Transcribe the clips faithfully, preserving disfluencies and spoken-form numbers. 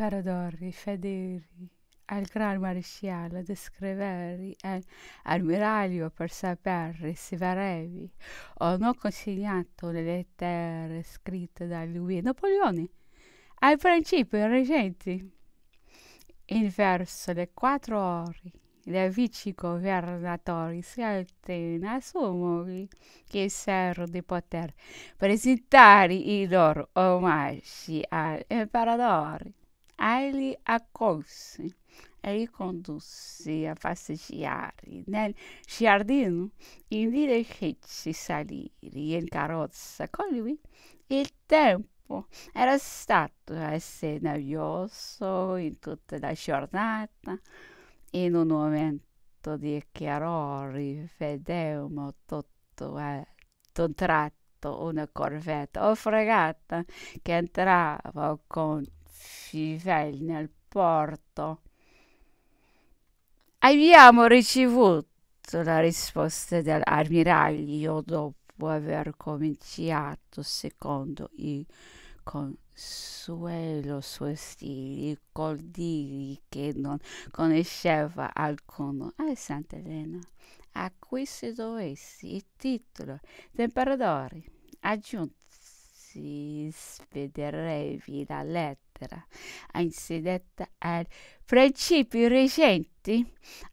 imperadori fedeli al gran maresciallo descrivere all'ammiraglio per sapere se verrevi o non consegnato le lettere scritte da lui e Napoleone ai principi reggenti. In verso le quattro ore i vice governatori si assumono che siano di poter presentare i loro omaggi all'imperatore. Egli accolse e li condusse a passeggiare nel giardino in via di fece salire in carrozza con lui. Il tempo era stato assai nebbioso in tutta la giornata. In un momento di chiarore vedemmo tutto ad un tratto una corvetta o fregata che entrava con fivelli nel porto. Abbiamo ricevuto la risposta dell'ammiraglio dopo aver cominciato secondo il consuelo suo stile col dire che non conosceva alcuno a Sant'Elena a cui si dovesse il titolo d'imperatore. Aggiunsi spederevi la lettera insedetta al principi reggenti,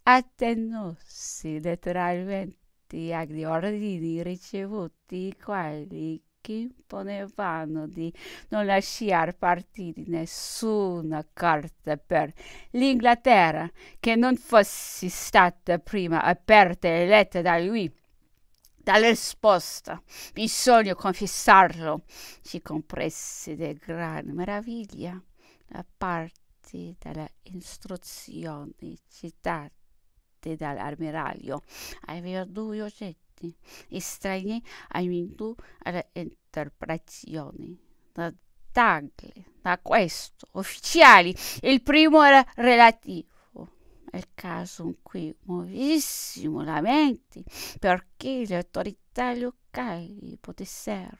attenusi letteralmente agli ordini ricevuti, quelli che imponevano di non lasciar partire nessuna carta per l'Inghilterra che non fosse stata prima aperta e letta da lui. Dalla risposta, bisogna confessarlo, ci compresse di gran meraviglia la parte delle istruzioni citate dall'ammiraglio. Aveva due oggetti estranei aiuto alle interpretazioni da dargli da questo ufficiali. Il primo era relativo al caso in cui muovessimo la mente perché le autorità locali potessero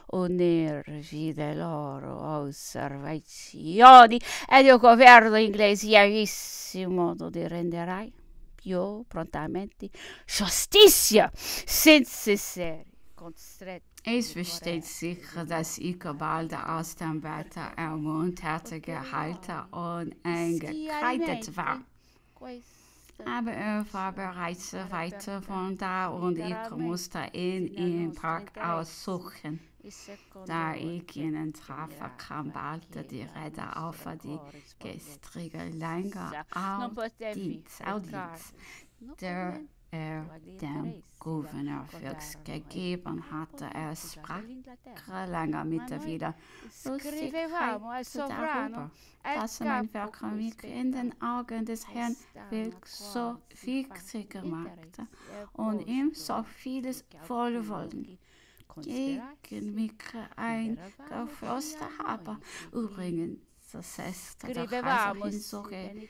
unirvi le loro osservazioni ed il governo inglese avesse modo di rendere più prontamente giustizia senza essere costretti. Es versteht sicher, dass ich bald aus dem Wetter ermunterte gehalten und eingekleidet war. Aber er war bereits weiter von da und ich musste ihn im Park aussuchen. Da ich ihn traf, kam bald die Rede auf die gestrige länger Audienz, Audienz, der er dem Gouverneur fix gegeben hatte. Er sprach länger mit der wieder darüber, dass mein Werk mich in den Augen des Herrn Wilks so wichtig machte und ihm so vieles Wohlwollen gegen mich eingeflößt habe. Übrigens, das ist der Kaiserin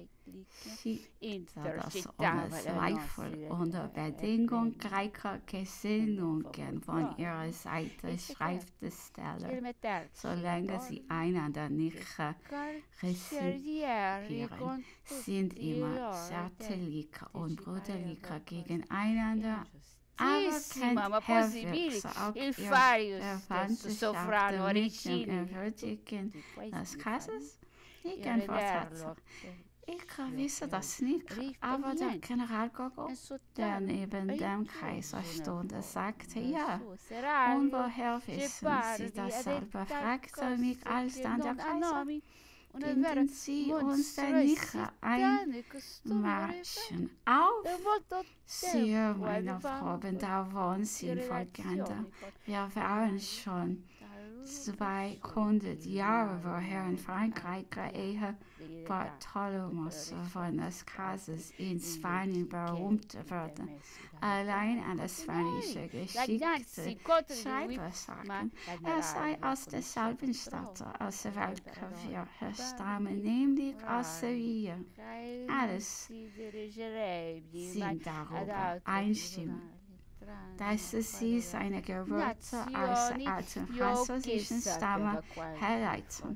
das ohne Zweifel unter Bedingung gleicher Gesinnungen von ihrer Seite Schriftsteller, solange sie einander nicht respektieren, sind immer zärtlicher und brüderlicher gegeneinander. Aber kennt Herr Wilks auch ihre Verwandtschaft mit dem Erwürdigen des Kaisers? Ich antwortete, ich wisse das nicht, aber der General Gogo, der neben dem Kaiser stund, sagte ja. Und woher wissen Sie dasselbe? Fragte mich alsdann der Kaiser. Binden Sie uns denn nicht einmarschen auf? Siehe, meine Frau, da wollen Sie folgende. Wir waren schon zweihundert Jahre vorher in Frankreich, ehe Bartholomäus von des Kaisers in Spanien berühmt wurde. Allein an das spanische Geschichte Schreiber sagen, er sei aus derselben Stadt, aus welcher wir herstammen, nämlich aus Sevilla. Alles sind darüber einstimmend, dass sie seine Gewürze aus alten französischen Stamm herleiten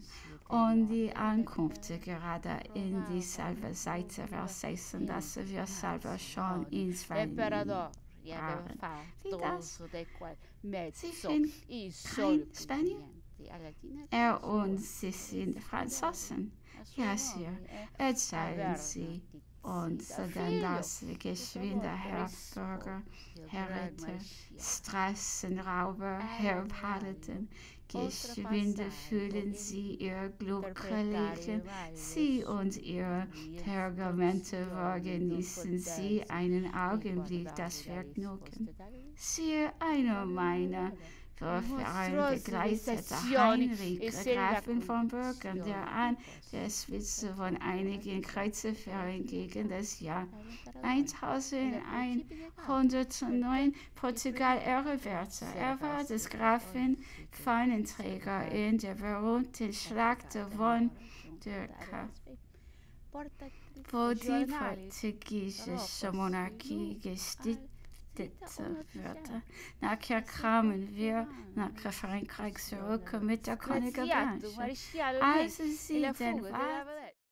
und die Ankunft gerade in dieselbe Seite versetzen, dass wir selber schon ins Verlieben waren. Wie das? Sie sind kein Spanier. Er und sie sind Franzosen. Ja, Sir, erzählen Sie uns denn das geschwinde Herr Bürger, Herr Ritter, Straßenrauber, Herr Paladin, geschwinde fühlen Sie Ihr Glücklichen, Sie und Ihre Pergamente genießen Sie einen Augenblick das Vergnügen. Sir, einer meiner Vorfahren begleitete Heinrich, Grafen von Bürgen, der an der Spitze von einigen Kreuzfahrern gegen das Jahr eintausendeinhundertneun Portugal eroberte. Er war des Grafen Fahnenträger in der berühmten Schlacht von Dörka, wo die portugiesische Monarchie gestützt würde. Nachher kamen wir nach Frankreich zurück mit der Königin. Also sie den Wahl